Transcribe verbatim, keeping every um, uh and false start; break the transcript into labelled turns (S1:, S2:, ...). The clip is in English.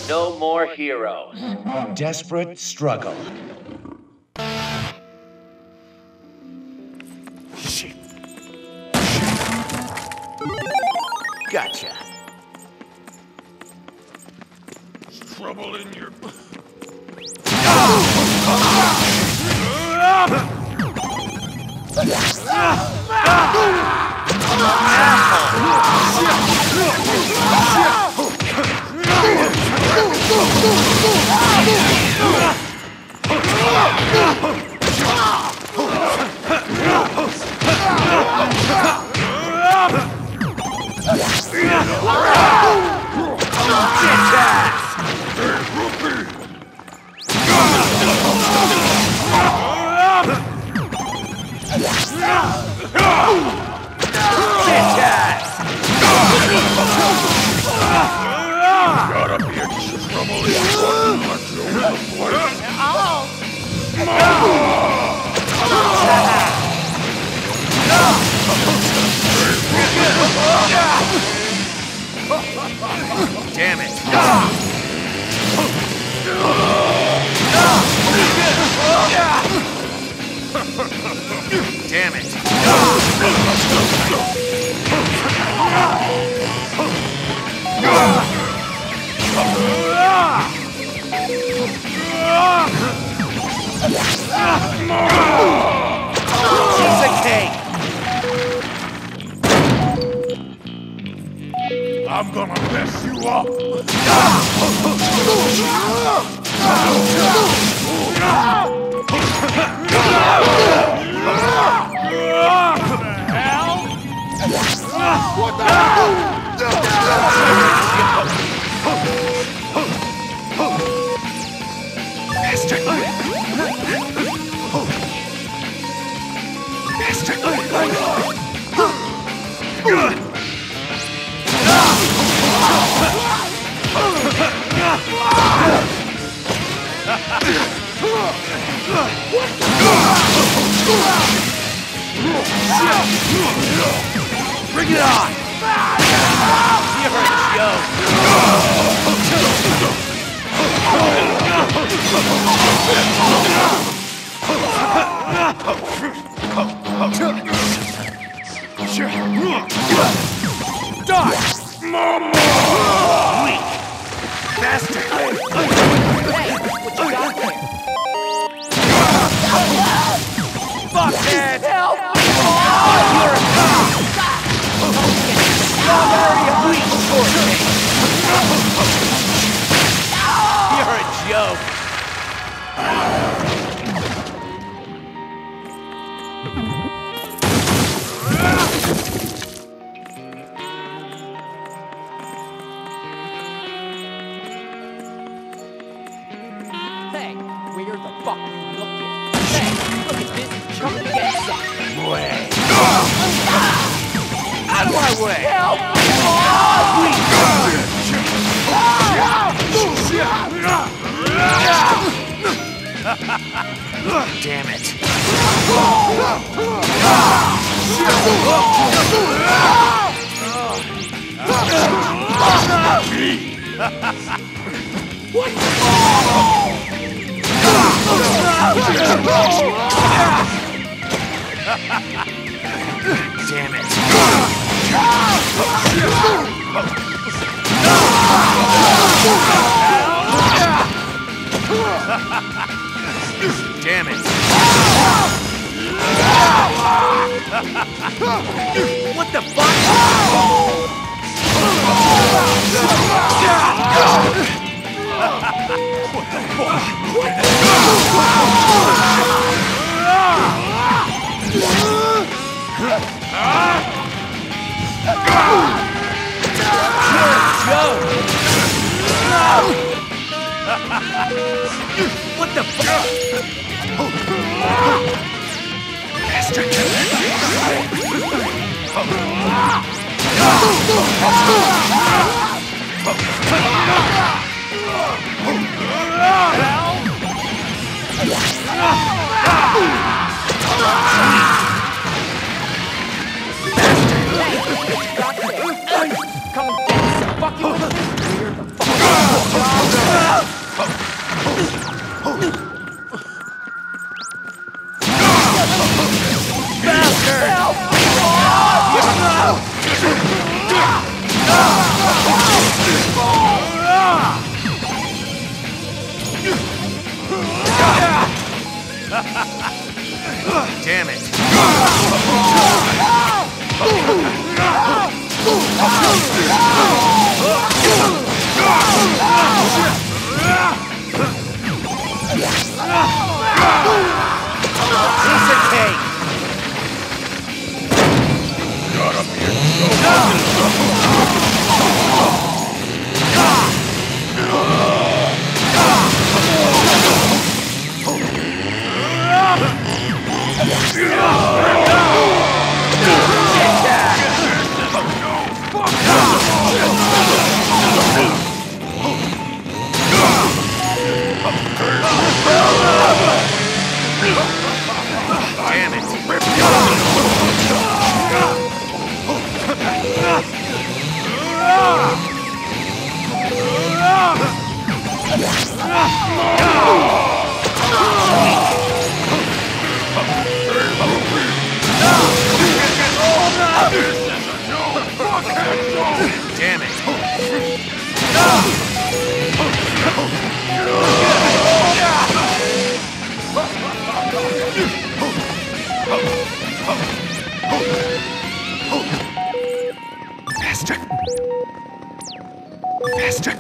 S1: No more heroes.
S2: Desperate struggle.
S3: Shit. Gotcha. There's trouble in your... Gotta be a trouble in Damn it. Damn it. Piece of cake. I'm gonna mess you up. What the hell? What the hell? Bastard! Bastard! Bring it on! You're a joke! Die! Mama! Weak! Bastard! Hey, what you got there? Fuckhead! Help! You're a cop! You're weak for me! You're a joke!
S4: Hey, where the fuck are you looking? Hey, look at this. Come and get some.
S3: Way. Out of my way!
S4: Help!
S3: Damn it.
S4: What?
S3: Damn it. Damn it. What the fuck? What the fuck? Bastard!
S4: Come and get some fucking... Where the fuck?
S3: Bastard!